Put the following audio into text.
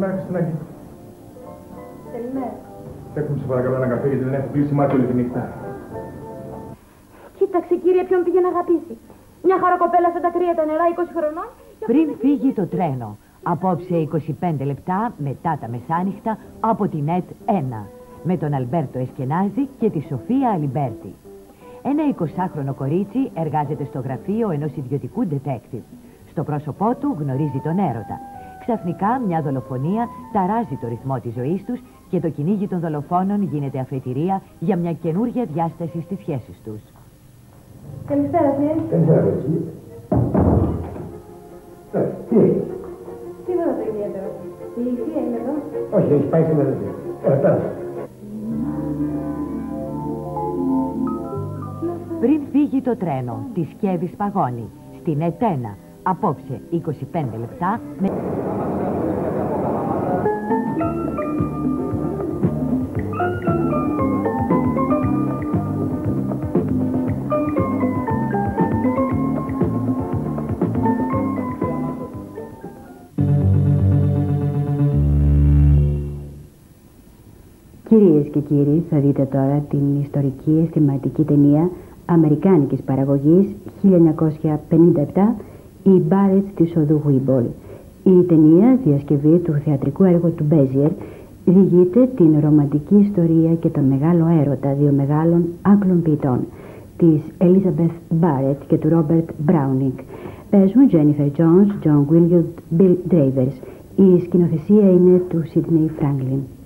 Καλημέρα, Χριστινάκη. Καλημέρα. Έχουμε σε παρακαλώ ένα καφέ γιατί δεν έχω κλείσει μάτι όλη τη νύχτα. Κοίταξε, κύριε, ποιον πήγε να αγαπήσει. Μια χαροκοπέλα σαν τα κρύα τα νερά, 20 χρονών. Πριν φύγει το τρένο. Απόψε 25 λεπτά μετά τα μεσάνυχτα από την ΕΤ 1. Με τον Αλμπέρτο Εσκενάζη και τη Σοφία Αλιμπέρτη. Ένα 20χρονο κορίτσι εργάζεται στο γραφείο ενός ιδιωτικού detective. Στο πρόσωπό του γνωρίζει τον έρωτα. Ξαφνικά μια δολοφονία ταράζει το ρυθμό της ζωής τους και το κυνήγι των δολοφόνων γίνεται αφετηρία για μια καινούργια διάσταση στις σχέσεις τους. Καλησπέρα, κύριε. Καλησπέρα, παιδί. Τι έχει? Τίποτα το ιδιαίτερο. Η θεία είναι εδώ. Όχι, έχει πάει στην αδερφή. Πέρασε. Πριν φύγει το τρένο, τη Σκεύη παγώνει. Στην ΕΤ 1. Απόψε 25 λεπτά με... Κυρίες και κύριοι, θα δείτε τώρα την ιστορική αισθηματική ταινία αμερικάνικης παραγωγής 1957 «Οι μπάρες της οδού Γουίμπολ». Η ταινία, διασκευή του θεατρικού έργου του Μπέζιερ, διηγείται την ρομαντική ιστορία και τον μεγάλο έρωτα δύο μεγάλων Άγγλων ποιητών, της Elizabeth Barrett και του Robert Browning. Παίζουν Jennifer Jones, John Williams, Bill Travers. Η σκηνοθεσία είναι του Sidney Franklin.